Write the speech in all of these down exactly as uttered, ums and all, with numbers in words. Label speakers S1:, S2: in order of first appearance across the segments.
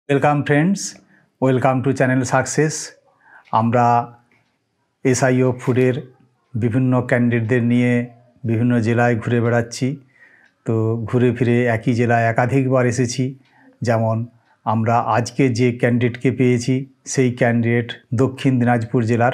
S1: Welcome friends, welcome to channel success. আমরা SI of ফুডের বিভিন্ন ক্যান্ডিডেটদের নিয়ে বিভিন্ন জেলায় ঘুরে বেড়াচ্ছি। তো ঘুরে ফিরে একই জেলায় একাধিকবার এসেছি। যেমন আমরা আজকে যে ক্যান্ডিডেটকে পেয়েছি সেই ক্যান্ডিডেট দক্ষিণ দিনাজপুর জেলার।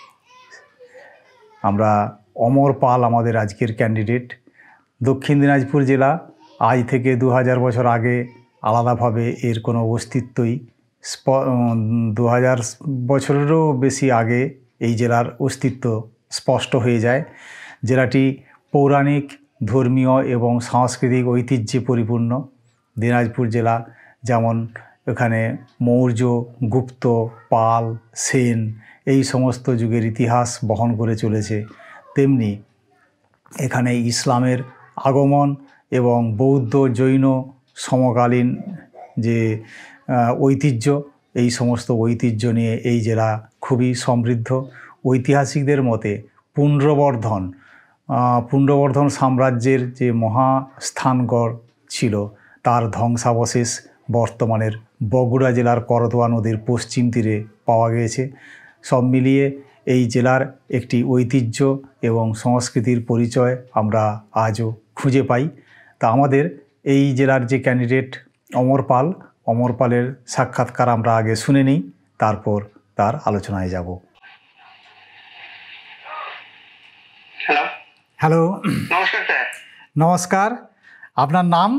S1: আমরা অমর পাল আমাদের আজকের ক্যান্ডিডেট। দক্ষিণ দিনাজপুর জেলা আজ থেকে দু হাজার বছর আগে আলাদাভাবে এর কোনো অস্তিত্বই স্প দু হাজার বছরেরও বেশি আগে এই জেলার অস্তিত্ব স্পষ্ট হয়ে যায়। জেলাটি পৌরাণিক, ধর্মীয় এবং সাংস্কৃতিক ঐতিহ্যে পরিপূর্ণ। দিনাজপুর জেলা যেমন এখানে মৌর্য, গুপ্ত, পাল, সেন এই সমস্ত যুগের ইতিহাস বহন করে চলেছে, তেমনি এখানে ইসলামের আগমন এবং বৌদ্ধ, জৈন সমকালীন যে ঐতিহ্য, এই সমস্ত ঐতিহ্য নিয়ে এই জেলা খুবই সমৃদ্ধ। ঐতিহাসিকদের মতে পুণ্ড্রবর্ধন পুণ্ড্রবর্ধন সাম্রাজ্যের যে মহাস্থানগড় ছিল তার ধ্বংসাবশেষ বর্তমানের বগুড়া জেলার করতোয়া নদীর পশ্চিম তীরে পাওয়া গিয়েছে। সব মিলিয়ে এই জেলার একটি ঐতিহ্য এবং সংস্কৃতির পরিচয় আমরা আজও খুঁজে পাই। তা আমাদের এই জেলার যে ক্যান্ডিডেট অমর পাল, অমর পালের সাক্ষাৎকার আমরা আগে শুনে নিই, তারপর তার আলোচনায় যাব।
S2: হ্যালো
S1: হ্যালো
S2: নমস্কার স্যার।
S1: নমস্কার, আপনার নাম?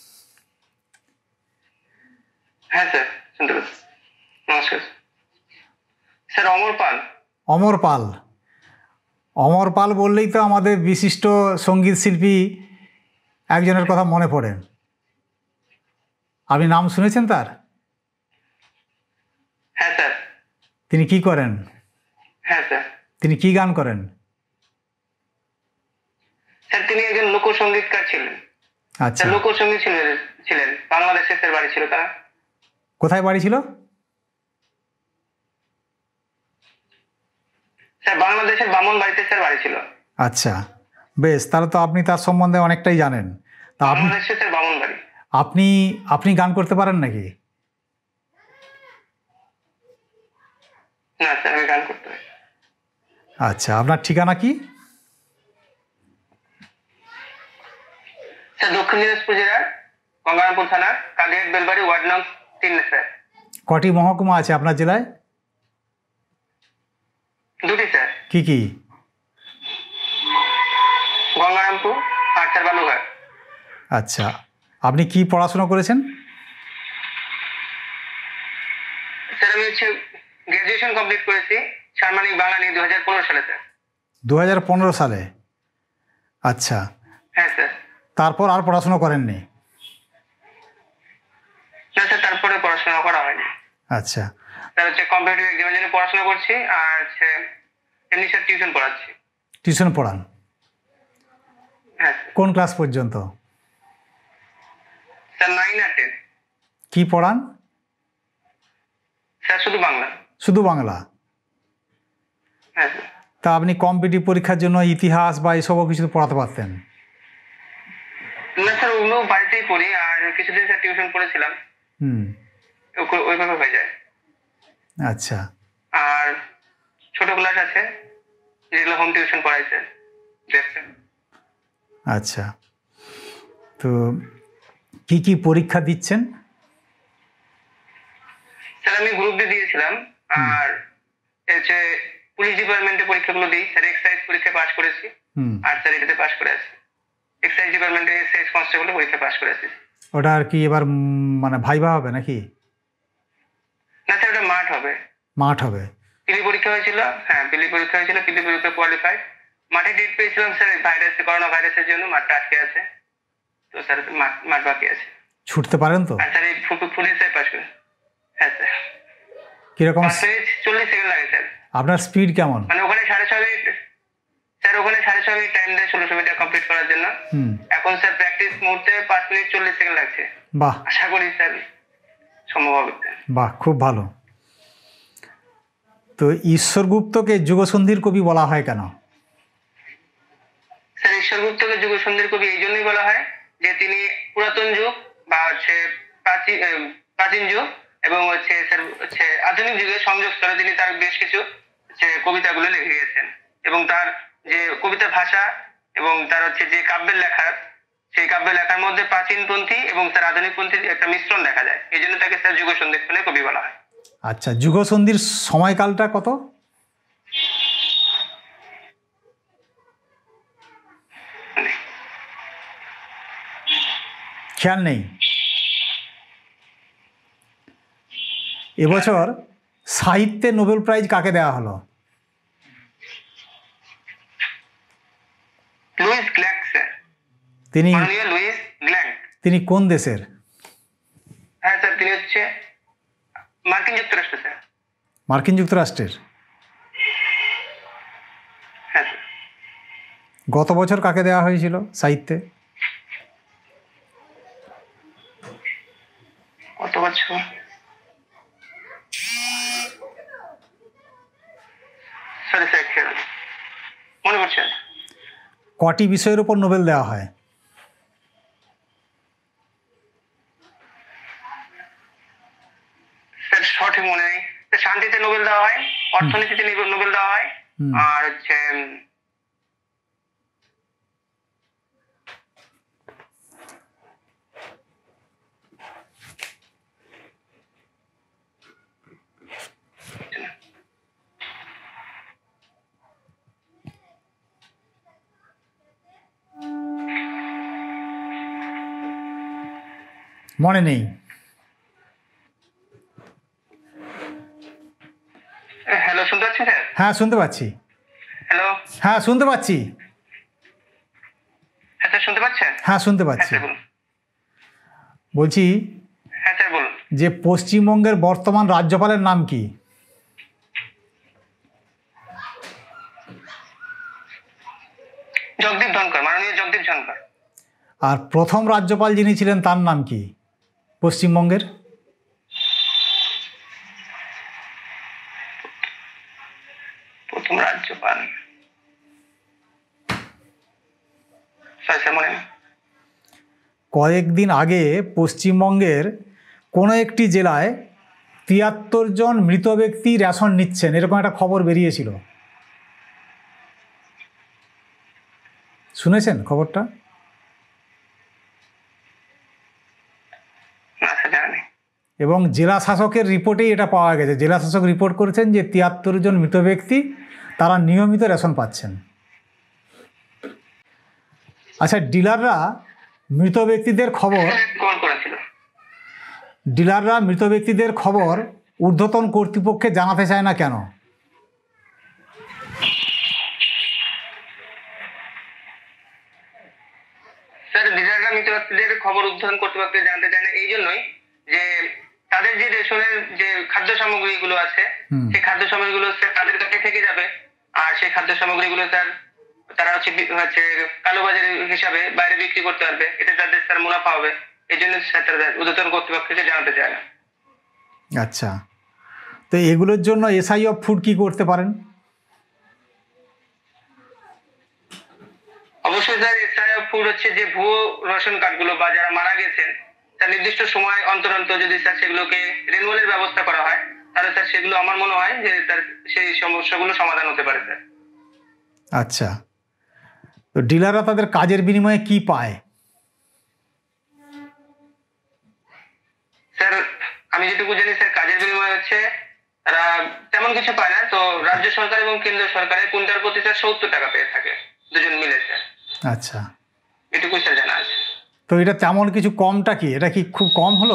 S2: হ্যাঁ স্যার, শুনতে পাচ্ছি। নমস্কার স্যার, অমর পাল।
S1: অমর পাল অমর পাল বললেই তো আমাদের বিশিষ্ট সঙ্গীত শিল্পী একজনের কথা মনে পড়েন। আপনি নাম শুনেছেন তার?
S2: হ্যাঁ স্যার।
S1: তিনি কি করেন?
S2: হ্যাঁ স্যার।
S1: তিনি কি গান করেন?
S2: স্যার তিনি একজন লোকসঙ্গীতকার ছিলেন।
S1: আচ্ছা,
S2: লোকসঙ্গীত ছিলেন ছিলেন বাংলাদেশে। স্যার বাড়ি ছিল তার।
S1: কোথায় বাড়ি ছিল?
S2: স্যার বাংলাদেশের বামনবাড়িতে স্যার বাড়ি ছিল।
S1: আচ্ছা, বেশ, তাহলে তো আপনি তার সম্বন্ধে অনেকটাই জানেন। তা আপনি
S2: বাংলাদেশে স্যার বামনবাড়ি।
S1: আপনি আপনি গান করতে পারেন নাকি?
S2: না স্যার, আমি গান করতে পারি।
S1: আচ্ছা, আপনার ঠিকানা কি?
S2: স্যার দক্ষিণ দিনাজপুর জেলার গঙ্গারামপুর থানার কাদিয়াট বেলবাড়ি, ওয়ার্ড নং তিন স্যার।
S1: কটি মহকুমা আছে আপনার জেলায়?
S2: দুটি স্যার।
S1: কি কি?
S2: গঙ্গারামপুর আর স্যার বালুঘাট।
S1: আচ্ছা, আপনি কি পড়াশোনা করেছেন?
S2: স্যার আমি হচ্ছে গ্র্যাজুয়েশন কমপ্লিট করেছি সাম্মানিক বাংলা নিয়ে দু হাজার পনেরো সালে স্যার।
S1: দু হাজার পনেরো সালে? আচ্ছা,
S2: হ্যাঁ স্যার।
S1: তারপর আর পড়াশোনা করেননি?
S2: না স্যার, তারপরে পড়াশোনা করা হয়নি।
S1: আচ্ছা,
S2: স্যার হচ্ছে কম্পিটিটিভ এক্সামের জন্য পড়াশোনা করছি, আর হচ্ছে এমনি স্যার টিউশন পড়াচ্ছি।
S1: টিউশন পড়ান?
S2: হ্যাঁ
S1: কোন ক্লাস পর্যন্ত?
S2: স্যার নাইন আর টেন।
S1: কি পড়ান?
S2: স্যার শুধু বাংলা।
S1: শুধু বাংলা?
S2: হ্যাঁ স্যার।
S1: তা আপনি কম্পিটিটিভ পরীক্ষার জন্য ইতিহাস বা এসবও কিছু পড়াতে পারতেন?
S2: না স্যার, ওগুলো বাড়িতেই পড়ি, আর কিছুদিন স্যার টিউশন পড়েছিলাম।
S1: হুম,
S2: ওইভাবে হয়ে যায়।
S1: আচ্ছা।
S2: আর ছোট ক্লাস আছে যেগুলো হোম টিউশন পড়াই স্যার।
S1: আচ্ছা, তো কি কি পরীক্ষা দিচ্ছেন?
S2: স্যার আমি গ্রুপ ডি দিয়েছিলাম, আর হচ্ছে পুলিশ ডিপার্টমেন্টে পরীক্ষাগুলো দিই স্যার। এক্সাইজ পরীক্ষা পাস করেছি, আর স্যার এটাতে পাস করে আছি। এক্সাইজ ডিপার্টমেন্টে এক্সাইজ কনস্টেবলের পরীক্ষা পাস করে আছি।
S1: ওটা আর কি এবার মানে ভাইবা হবে নাকি?
S2: না স্যার, ওটা মাঠ হবে।
S1: মাঠ হবে?
S2: পিলি পরীক্ষা হয়েছিল। হ্যাঁ, পিলি পরীক্ষা হয়েছিল, পিলি পরীক্ষা কোয়ালিফাইড। মাঠে ডেট পেয়েছিলাম স্যার, ভাইরাস করোনা ভাইরাসের জন্য মাঠটা আটকে আছে, তো স্যার মাঠ মাঠ বাকি আছে।
S1: ছুটতে পারেন তো?
S2: আর স্যার এই পুলিশে পাস করে। হ্যাঁ স্যার।
S1: কিরকম
S2: চল্লিশ সেকেন্ড লাগে স্যার।
S1: আপনার স্পিড কেমন?
S2: মানে ওখানে সাড়ে ছয় মিনিট স্যার, ওখানে সাড়ে ছয় মিনিট টাইম দেয় ষোলোশো মিটার কমপ্লিট করার জন্য। এখন স্যার প্র্যাকটিস মুহূর্তে পাঁচ মিনিট চল্লিশ সেকেন্ড লাগছে।
S1: বাহ,
S2: আশা করি স্যার সম্ভব হবে।
S1: বাহ, খুব ভালো। তো ঈশ্বরগুপ্তকে যুগসন্ধির কবি বলা হয় কেন?
S2: স্যার ঈশ্বরগুপ্তকে যুগসন্ধির কবি এই জন্যই বলা হয় যে তিনি পুরাতন যুগ বা হচ্ছে প্রাচীন প্রাচীন যুগ এবং হচ্ছে স্যার হচ্ছে আধুনিক যুগে সংযোগ স্তরে তিনি তার বেশ কিছু হচ্ছে কবিতাগুলো লিখে গিয়েছেন এবং তার যে কবিতা ভাষা এবং তার হচ্ছে যে কাব্যের লেখা সেই কাব্যের লেখার মধ্যে প্রাচীনপন্থী এবং তার আধুনিকপন্থীর একটা মিশ্রণ দেখা যায়, এই জন্য তাকে স্যার যুগ সন্ধিক্ষণের কবি বলা হয়।
S1: আচ্ছা, যুগ সন্ধির সময়কালটা কত? খেয়াল নেই। এবছর সাহিত্যে নোবেল প্রাইজ কাকে দেওয়া হলো?
S2: Louise Glück sir.
S1: তিনি
S2: মাননীয় লুইস গ্ল্যাক।
S1: তিনি কোন দেশের?
S2: হ্যাঁ স্যার, তিনি হচ্ছে মার্কিন যুক্তরাষ্ট্র স্যার।
S1: মার্কিন যুক্তরাষ্ট্রের?
S2: হ্যাঁ স্যার।
S1: গত বছর কাকে দেওয়া হয়েছিল সাহিত্যে?
S2: গত বছর সরি স্যার, খেয়াল মনে পড়ছে।
S1: কটি বিষয়ের উপর নোবেল দেওয়া হয়?
S2: স্যার সঠিক মনে নেই। শান্তিতে নোবেল দেওয়া হয়, অর্থনীতিতে নোবেল দেওয়া হয়, আর হচ্ছে
S1: মনে নেই।
S2: হ্যালো, শুনতে পাচ্ছেন স্যার?
S1: হ্যাঁ শুনতে পাচ্ছি।
S2: হ্যালো,
S1: হ্যাঁ শুনতে পাচ্ছি।
S2: হ্যাঁ স্যার, শুনতে পাচ্ছেন?
S1: হ্যাঁ শুনতে পাচ্ছি। বলছি
S2: হ্যাঁ স্যার বলুন।
S1: যে পশ্চিমবঙ্গের বর্তমান রাজ্যপালের নাম কি?
S2: জগদীপ ধনকর, মাননীয় জগদীপ ধনকর।
S1: আর প্রথম রাজ্যপাল যিনি ছিলেন তার নাম কি পশ্চিমবঙ্গের?
S2: প্রথম রাজ্যপাল
S1: কয়েকদিন আগে পশ্চিমবঙ্গের কোনো একটি জেলায় তিয়াত্তর জন মৃত ব্যক্তি রেশন নিচ্ছেন, এরকম একটা খবর বেরিয়েছিল, শুনেছেন খবরটা? এবং জেলা শাসকের রিপোর্টেই এটা পাওয়া গেছে। জেলা শাসক রিপোর্ট করেছেন যে তিয়াত্তর জন মৃত ব্যক্তি তারা নিয়মিত রেশন পাচ্ছেন। আচ্ছা, ডিলাররা মৃত ব্যক্তিদের খবর ডিলাররা মৃত ব্যক্তিদের খবর ঊর্ধ্বতন কর্তৃপক্ষকে জানাতে চায় না কেন?
S2: স্যার, ডিলাররা মৃত ব্যক্তিদের খবর ঊর্ধ্বতন কর্তৃপক্ষকে জানাতে চায় না এই জন্যই যে তাদের যে রেশনের যে খাদ্য সামগ্রীগুলো আছে সেই খাদ্য সামগ্রীগুলো তাদের কাছে থেকে যাবে, আর সেই খাদ্য সামগ্রীগুলো স্যার তারা হচ্ছে হচ্ছে কালোবাজারি হিসাবে বাইরে বিক্রি করতে পারবে, এতে তাদের স্যার মুনাফা হবে, এই জন্য স্যার তারা ঊর্ধ্বতন কর্তৃপক্ষকে জানাতে চায় না।
S1: আচ্ছা, তো এগুলোর জন্য এসআই অফ ফুড কি করতে পারেন?
S2: অবশ্যই স্যার, এসআই অফ ফুড হচ্ছে যে ভুয়ো রেশন কার্ডগুলো বা যারা মারা গেছেন তার নির্দিষ্ট সময় অন্তর অন্তর যদি স্যার সেগুলোকে রিনিউয়ালের ব্যবস্থা করা হয় তাহলে স্যার সেগুলো আমার মনে হয় যে তার সেই সমস্যাগুলো সমাধান হতে পারে স্যার।
S1: আচ্ছা, তো ডিলাররা তাদের কাজের বিনিময়ে কি পায়?
S2: স্যার আমি যেটুকু জানি স্যার কাজের বিনিময়ে হচ্ছে তারা তেমন কিছু পায় না, তো রাজ্য সরকার এবং কেন্দ্র সরকারের কুইন্টাল প্রতি স্যার সত্তর টাকা পেয়ে থাকে দুজন মিলে স্যার।
S1: আচ্ছা,
S2: এটুকু স্যার জানা আছে।
S1: তো এটা তেমন কিছু কমটা কি, এটা কি খুব কম হলো?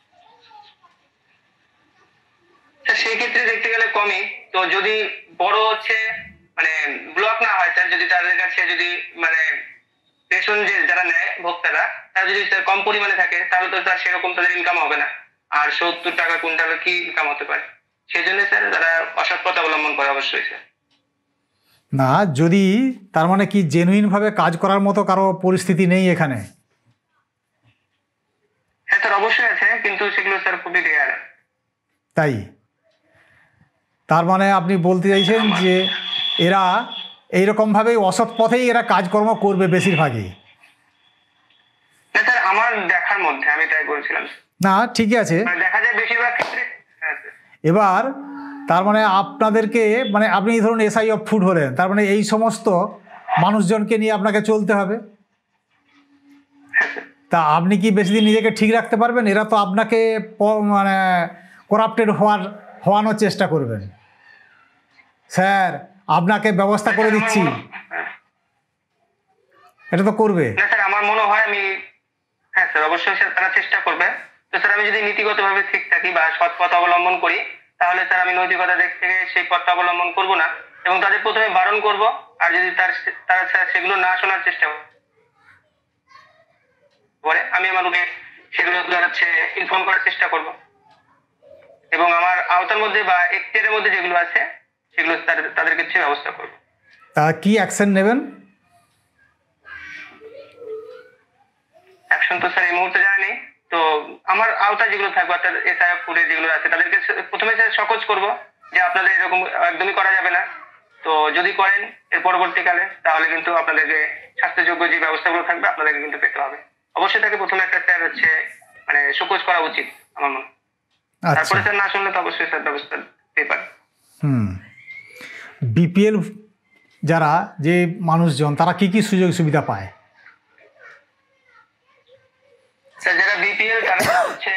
S2: স্যার সেই ক্ষেত্রে দেখতে গেলে কমই, তো যদি বড় হচ্ছে মানে ব্লক না হয় স্যার, যদি তাদের কাছে যদি মানে রেশন যে যারা নেয় ভোক্তারা তারা যদি স্যার কম পরিমাণে থাকে তাহলে তো স্যার সেরকম তাদের ইনকাম হবে না, আর সত্তর টাকা কুইন্টালে কি ইনকাম হতে পারে, সেই জন্য স্যার তারা অসৎ পথ অবলম্বন করে। অবশ্যই স্যার।
S1: না, যদি তার মানে কি জেনুইনভাবে কাজ করার মতো কারো পরিস্থিতি নেই এখানে?
S2: হ্যাঁ স্যার অবশ্যই আছে, কিন্তু সেগুলো স্যার খুবই রেয়ার।
S1: তাই তার মানে আপনি বলতে চাইছেন যে এরা এইরকমভাবেই অসৎ পথেই এরা কাজকর্ম করবে বেশিরভাগই?
S2: না স্যার, আমার দেখার মধ্যে আমি তাই বলছিলাম।
S1: না ঠিকই আছে।
S2: মানে দেখা যায় বেশিরভাগ ক্ষেত্রে। হ্যাঁ স্যার।
S1: এবার তার মানে আপনাদেরকে মানে আপনি ধরুন এসআই অফ ফুড হলেন, তার মানে এই সমস্ত মানুষজনকে নিয়ে আপনাকে চলতে হবে। তা আপনি কি বেশি দিন নিজেকে ঠিক রাখতে পারবেন? এরা তো আপনাকে মানে করাপ্টেড হওয়ার হওয়ানোর চেষ্টা করবেন। স্যার আপনাকে ব্যবস্থা করে দিচ্ছি, এটা তো করবে
S2: না স্যার। আমার মনে হয় আমি, হ্যাঁ স্যার অবশ্যই স্যার তারা চেষ্টা করবে। তো স্যার আমি যদি নীতিগতভাবে ঠিক থাকি বা সৎ পথ অবলম্বন করি, তাহলে স্যার আমি নৈতিকতা দিক থেকে সেই পথটা অবলম্বন করব না, এবং তাদের প্রথমে বারণ করব। আর যদি তার তারা স্যার সেগুলো না শোনার চেষ্টা করে, আমি আমার রুটে সেগুলো হচ্ছে ইনফর্ম করার চেষ্টা করব, এবং আমার আওতার মধ্যে বা এখতিয়ারের মধ্যে যেগুলো আছে সেগুলো তাদের কাছে ব্যবস্থা করব।
S1: তা কি অ্যাকশন নেবেন?
S2: অ্যাকশন তো স্যার এই মুহূর্তে জানা নেই। তো আমার আওতা যেগুলো থাকবে অর্থাৎ এসআইএফ ফুডে যেগুলো আছে তাদেরকে প্রথমে স্যার সকোচ করব যে আপনাদের এরকম একদমই করা যাবে না। তো যদি করেন এর পরবর্তীকালে, তাহলে কিন্তু আপনাদেরকে শাস্তিযোগ্য যে ব্যবস্থাগুলো থাকবে আপনাদেরকে কিন্তু পেতে হবে। অবশ্যই তাকে প্রথমে একটা স্যার হচ্ছে মানে সকোচ করা উচিত আমার মনে। তারপরে স্যার না শুনলে তো অবশ্যই স্যার ব্যবস্থা পেতে পারে।
S1: হুম বিপিএল যারা যে মানুষজন তারা কি কি সুযোগ সুবিধা পায়?
S2: স্যার যারা বিপিএল তারা হচ্ছে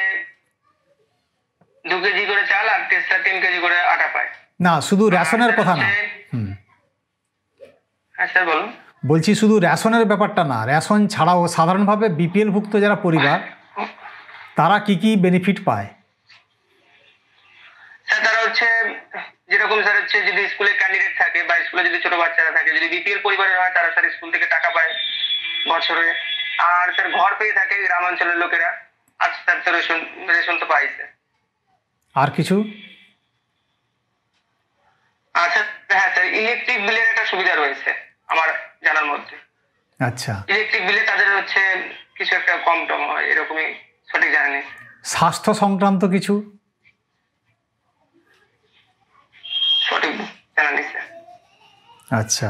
S2: দু কেজি করে চাল আর তেসরা তিন কেজি করে আটা পায়।
S1: না শুধু রেশনের কথা না। হুম
S2: হ্যাঁ স্যার বলুন।
S1: বলছি শুধু রেশনের ব্যাপারটা না, রেশন ছাড়াও সাধারণভাবে বিপিএল ভুক্ত যারা পরিবার তারা কি কি বেনিফিট পায়?
S2: স্যার তারা হচ্ছে যেরকম স্যার হচ্ছে যদি স্কুলে ক্যান্ডিডেট থাকে বা স্কুলে যদি ছোট বাচ্চারা থাকে, যদি বিপিএল পরিবারের হয় তারা স্যার স্কুল থেকে টাকা পায় বছরে। আর স্যার ঘর পেয়ে থাকে গ্রামাঞ্চলের লোকেরা। আর স্যার তো রেশন রেশন তো পাইছে।
S1: আর কিছু?
S2: আচ্ছা হ্যাঁ স্যার ইলেকট্রিক বিলের একটা সুবিধা রয়েছে আমার জানার মধ্যে।
S1: আচ্ছা
S2: ইলেকট্রিক বিলে তাদের হচ্ছে কিছু একটা কম টম হয়, এরকমই সঠিক জানা নেই।
S1: স্বাস্থ্য সংক্রান্ত কিছু
S2: সঠিক জানা নেই স্যার।
S1: আচ্ছা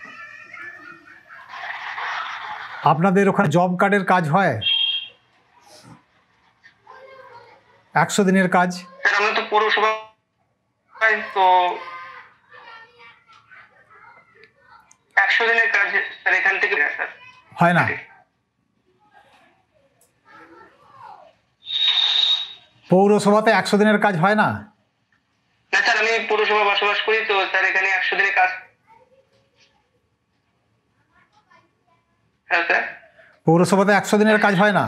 S1: আপনাদের ওখানে জব কার্ডের কাজ হয়? একশো দিনের কাজ?
S2: স্যার আমরা তো পৌরসভা তো একশো দিনের কাজ স্যার এখান থেকে স্যার
S1: হয় না? পৌরসভাতে একশো দিনের কাজ হয় না?
S2: না স্যার আমি পৌরসভা বসবাস করি, তো স্যার এখানে একশো দিনের কাজ। হ্যাঁ স্যার
S1: পৌরসভাতে একশো দিনের কাজ হয় না?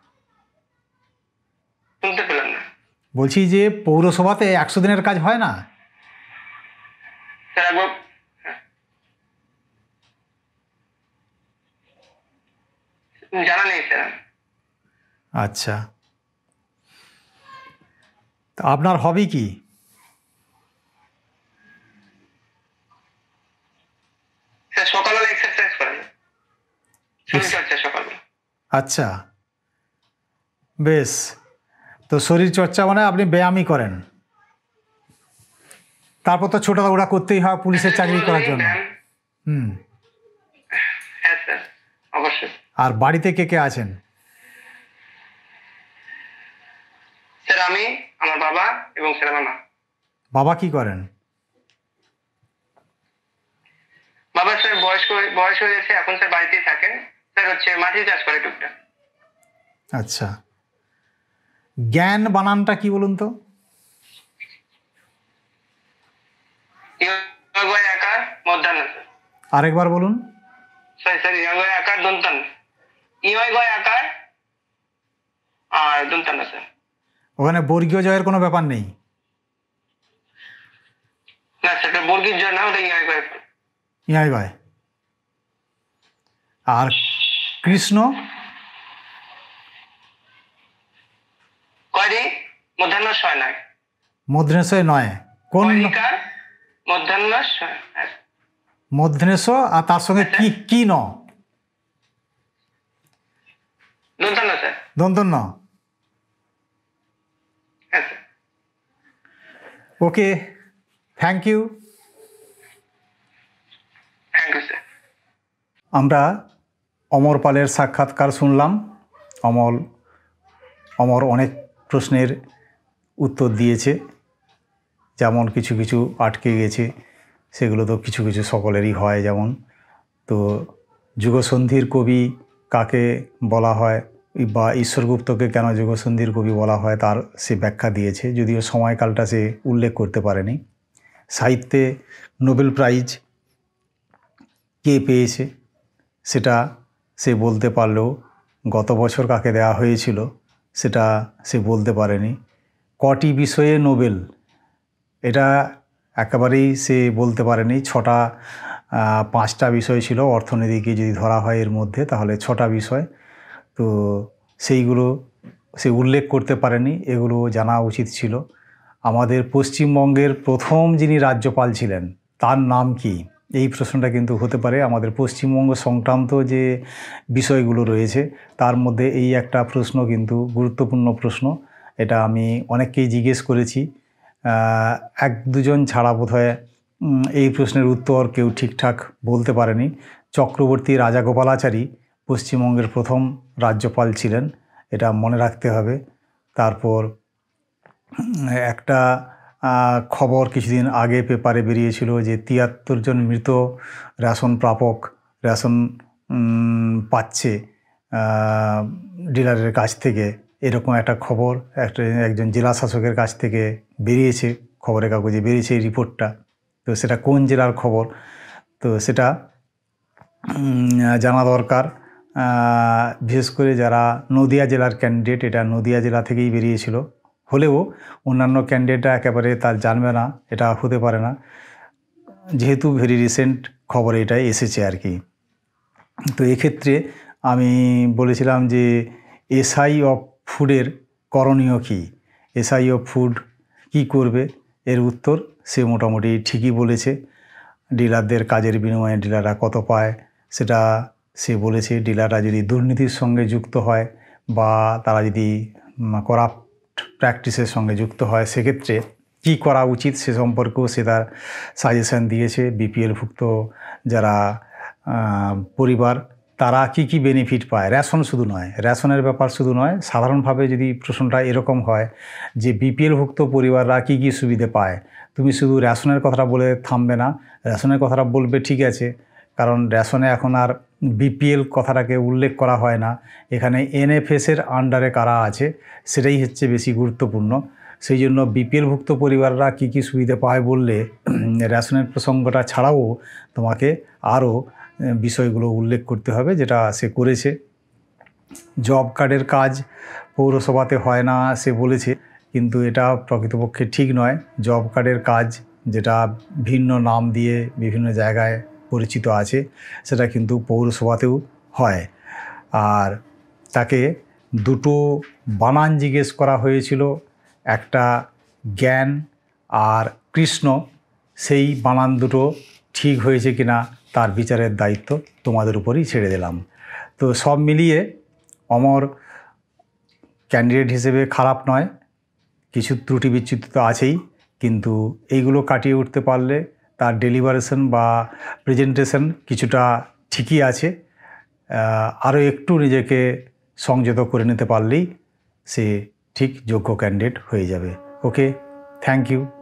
S2: শুনতে পেলাম না।
S1: বলছি যে পৌরসভাতে একশো দিনের কাজ হয় না?
S2: স্যার একবার জানা নেই স্যার।
S1: আচ্ছা তা আপনার হবি কি?
S2: স্যার সকালবেলা এক্সারসাইজ করা যায়, শরীরচর্চা সকালবেলা।
S1: আচ্ছা বেশ, তো শরীর চর্চা মানে আপনি ব্যায়ামই করেন, তারপর তো ছোটাদৌড়া করতেই হয় পুলিশের চাকরি করার জন্য। হুম
S2: হ্যাঁ স্যার অবশ্যই।
S1: আর বাড়িতে কে কে আছেন?
S2: স্যার আমি, আমার বাবা এবং স্যার আমার মা।
S1: বাবা কি করেন?
S2: বাবা স্যার বয়স বয়স হয়ে গেছে, এখন স্যার বাড়িতেই থাকেন। স্যার হচ্ছে মাটি চাষ করে টুকটাক।
S1: আচ্ছা জ্ঞান বানানটা কি বলুন তো?
S2: আকার মধ্যাহ্ন।
S1: আরেকবার বলুন।
S2: সরি সরি আকার দন্তান, ইয় গয় আকার আর দন্তান স্যার।
S1: ওখানে বর্গীয় জয়ের কোনো ব্যাপার নেই?
S2: না স্যার বর্গীয় জয় না, ওটা ইয় গয়।
S1: ইয়াই ভাই। আর কৃষ্ণ?
S2: কয়দি মধ্যাহ্ন ছয় নয়।
S1: মধ্যাহ্নশয় নয় কোন?
S2: মধ্যাহ্ন
S1: মধ্যাহ্নেশ আর তার সঙ্গে কি কি ন?
S2: দন্তান্ন স্যার।
S1: দন্তন্য।
S2: হ্যাঁ sir.
S1: Okay thank you.
S2: Thank you sir.
S1: আমরা অমর পালের সাক্ষাৎকার শুনলাম। অমল অমর অনেক প্রশ্নের উত্তর দিয়েছে, যেমন কিছু কিছু আটকে গেছে, সেগুলো তো কিছু কিছু সকলেরই হয়। যেমন তো যুগসন্ধির কবি কাকে বলা হয় বা ঈশ্বরগুপ্তকে কেন যুগসন্ধির কবি বলা হয় তার সে ব্যাখ্যা দিয়েছে, যদিও সময়কালটা সে উল্লেখ করতে পারেনি। সাহিত্যে নোবেল প্রাইজ কে পেয়েছে সেটা সে বলতে পারলেও গত বছর কাকে দেওয়া হয়েছিল সেটা সে বলতে পারেনি। কটি বিষয়ে নোবেল এটা একেবারেই সে বলতে পারেনি। ছটা পাঁচটা বিষয় ছিল, অর্থনীতিকে যদি ধরা হয় এর মধ্যে তাহলে ছটা বিষয়, তো সেইগুলো সে উল্লেখ করতে পারেনি। এগুলো জানা উচিত ছিল। আমাদের পশ্চিমবঙ্গের প্রথম যিনি রাজ্যপাল ছিলেন তার নাম কি, এই প্রশ্নটা কিন্তু হতে পারে। আমাদের পশ্চিমবঙ্গ সংক্রান্ত যে বিষয়গুলো রয়েছে তার মধ্যে এই একটা প্রশ্ন কিন্তু গুরুত্বপূর্ণ প্রশ্ন। এটা আমি অনেককেই জিজ্ঞেস করেছি, এক দুজন ছাড়া বোধহয় এই প্রশ্নের উত্তর কেউ ঠিকঠাক বলতে পারেনি। চক্রবর্তী রাজাগোপালাচারী পশ্চিমবঙ্গের প্রথম রাজ্যপাল ছিলেন, এটা মনে রাখতে হবে। তারপর একটা খবর কিছুদিন আগে পেপারে বেরিয়েছিল যে তিয়াত্তর জন মৃত রেশন প্রাপক রেশন পাচ্ছে ডিলারের কাছ থেকে, এরকম একটা খবর একটা একজন জেলা শাসকের কাছ থেকে বেরিয়েছে, খবরের কাগজে বেরিয়েছে এই রিপোর্টটা। তো সেটা কোন জেলার খবর, তো সেটা জানা দরকার। বিশেষ করে যারা নদিয়া জেলার ক্যান্ডিডেট, এটা নদিয়া জেলা থেকেই বেরিয়েছিল, হলেও অন্যান্য ক্যান্ডিডেটরা একেবারে তার জানবে না, এটা হতে পারে না, যেহেতু ভেরি রিসেন্ট খবর এটাই এসেছে আর কি। তো এক্ষেত্রে আমি বলেছিলাম যে এসআই অফ ফুডের করণীয় কী, এসআই অফ ফুড কী করবে, এর উত্তর সে মোটামুটি ঠিকই বলেছে। ডিলারদের কাজের বিনিময়ে ডিলাররা কত পায় সেটা সে বলেছে। ডিলাররা যদি দুর্নীতির সঙ্গে যুক্ত হয় বা তারা যদি করাপ্ট প্র্যাকটিসের সঙ্গে যুক্ত হয় সেক্ষেত্রে কী করা উচিত সে সম্পর্কেও সে তার সাজেশন দিয়েছে। বিপিএলভুক্ত যারা পরিবার তারা কি কি বেনিফিট পায়, রেশন শুধু নয়, রেশনের ব্যাপার শুধু নয়, সাধারণভাবে যদি প্রশ্নটা এরকম হয় যে বিপিএলভুক্ত পরিবাররা কি কি সুবিধে পায়, তুমি শুধু রেশনের কথাটা বলে থামবে না, রেশনের কথাটা বলবে ঠিক আছে, কারণ রেশনে এখন আর বিপিএল কথাটাকে উল্লেখ করা হয় না, এখানে এনএফএসের আন্ডারে কারা আছে সেটাই হচ্ছে বেশি গুরুত্বপূর্ণ। সেই জন্য বিপিএলভুক্ত পরিবাররা কি কি সুবিধা পায় বললে রেশনের প্রসঙ্গটা ছাড়াও তোমাকে আরও বিষয়গুলো উল্লেখ করতে হবে, যেটা সে করেছে। জব কার্ডের কাজ পৌরসভাতে হয় না সে বলেছে, কিন্তু এটা প্রকৃতপক্ষে ঠিক নয়। জব কার্ডের কাজ যেটা ভিন্ন নাম দিয়ে বিভিন্ন জায়গায় পরিচিত আছে সেটা কিন্তু পৌরসভাতেও হয়। আর তাকে দুটো বানান জিজ্ঞেস করা হয়েছিল, একটা জ্ঞান আর কৃষ্ণ, সেই বানান দুটো ঠিক হয়েছে কিনা তার বিচারের দায়িত্ব তোমাদের উপরই ছেড়ে দিলাম। তো সব মিলিয়ে অমর ক্যান্ডিডেট হিসেবে খারাপ নয়, কিছু ত্রুটি বিচ্যুতি তো আছেই, কিন্তু এইগুলো কাটিয়ে উঠতে পারলে তার ডেলিভারেশন বা প্রেজেন্টেশন কিছুটা ঠিকই আছে। আরও একটু নিজেকে সংযত করে নিতে পারলেই সে ঠিক যোগ্য ক্যান্ডিডেট হয়ে যাবে। Okay, thank you.